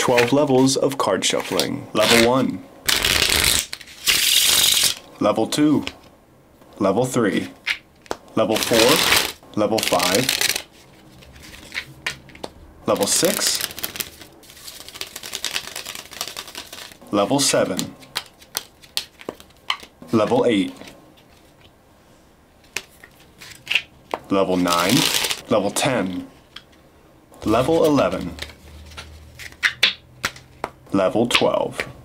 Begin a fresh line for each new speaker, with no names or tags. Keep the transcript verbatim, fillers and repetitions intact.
twelve levels of card shuffling. Level one. Level two. Level three. Level four. Level five. Level six. Level seven. Level eight. Level nine. Level ten. Level eleven. Level twelve.